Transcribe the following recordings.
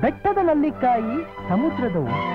ಬೆಟ್ಟದ ನಲ್ಲಿಕಾಯಿ ಸಮುದ್ರದ ಉಪ್ಪು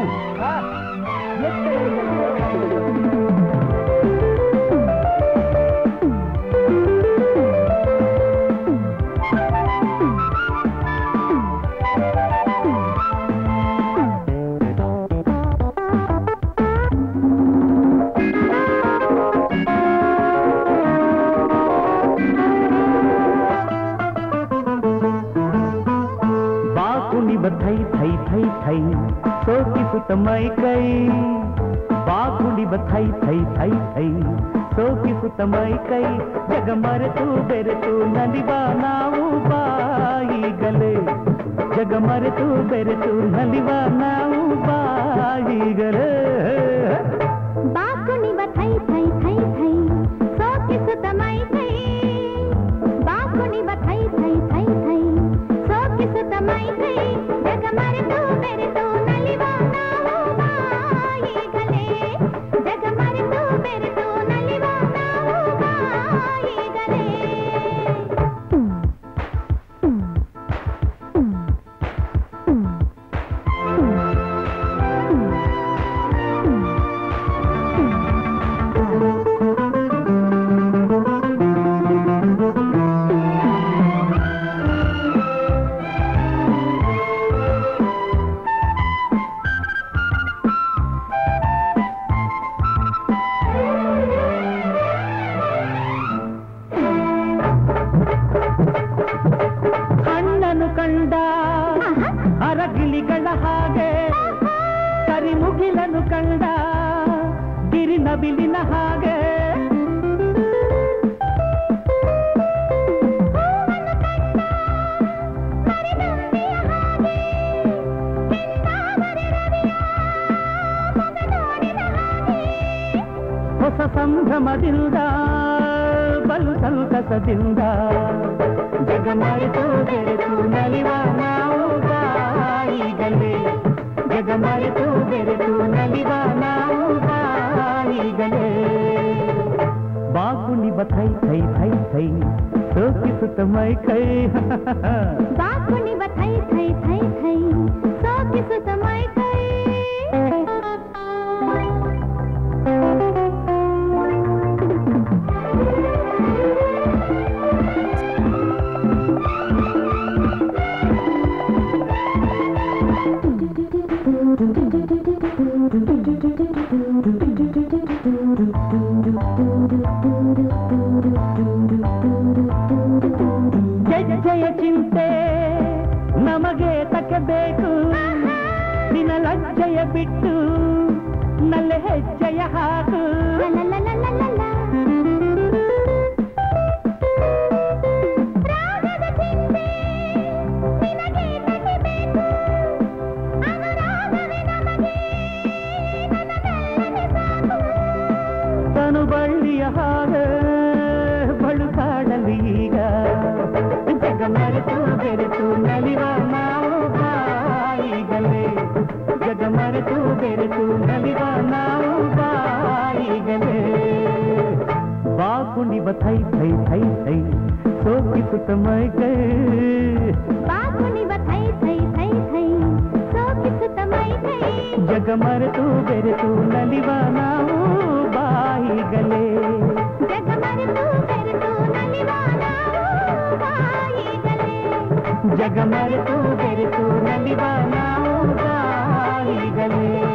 थै थै थै थै सोकिसुत मै कै बाकुली थै थै थै थै सोकिसुत मै कै जग मರೆತು ಬೆರೆತು ನಲಿವ ನಾವು ಬಾಯಿಗಲೇ जग मರೆತು ಬೆರೆತು ನಲಿವ ನಾವು ಬಾಯಿಗಲೇ बाकुली थै थै थै थै सोकिसुत मै कै बाकुली थै थै थै थै सोकिसुत मै कै जग मರೆತು ಬೆರೆತು ನಲಿವ ನಾವು ಬಾಯಿಗಲೇ जग मರೆತು ಬೆರೆತು ನಲಿವ ನಾವು ಬಾಯಿಗಲೇ ಕಂಡ ಅರಗಿಳಿಗಳ ಹಾಗೆ ಕರಿಮುಗಿಲನು ಕಂಡ ಗಿರಿನಬಿಲಿನ ಹಾಗೆ ಹೊಸ ಸಂಭ್ರಮದಿಂದ ಬಲು ಸಂತಸದಿಂದ ಜಗ ಮರೆತು ಬೆರೆತು ನಲಿವ ನಾವು ಬಾಯಿಗಲೇ ಜಗ ಮರೆತು ಬೆರೆತು ನಲಿವ ನಾವು ಬಾಯಿಗಲೇ ಬಾಕುಲಿ ಥೈ ಥೈ ಥೈ ಥೈ ಸೋಕಿಸುತ್ತ ಮೈ ಕೈ बाकुली थै थै थै थै सोकिसुत मै कै ಜಯ ಚಿಂತೆ ನಮಗೆ ತಕ್ಕಬೇಕು ನಿನ್ನ ಲಜ್ಜೆಯ ಬಿಟ್ಟು ನಲ್ಲ ಹೆಜ್ಜೆಯ ಹಾಕು ತನು ಬಳ್ಳಿಯ ಹಾಗೆ ಬಳುಕಾಡಲಿ ಈಗ ಜಗ ಮರೆತು ಬೆರೆತು ನಲಿವ ನಾವು ಬಾಯಿಗಲೇ ಜಗ ಮರೆತು ಬೆರೆತು ನಲಿವ ನಾವು ಬಾಯಿಗಲೇ ಬಾಕುಲಿ ಥೈ ಥೈ ಥೈ ಥೈ ಸೋಕಿಸುತ್ತ ಮೈ ಕೈ बाकुली थै थै थै थै सोकिसुत मै कै ಜಗ ಮರೆತು ಬೆರೆತು ನಲಿವ ನಾವು ಬಾಯಿಗಲೇ जग मರೆತು ಬೆರೆತು ನಲಿವ ನಾವು ಬಾಯಿಗಲೇ ಜಗ ಮರೆತು ಬೆರೆತು ನಲಿವ ನಾವು ಬಾಯಿಗಲೇ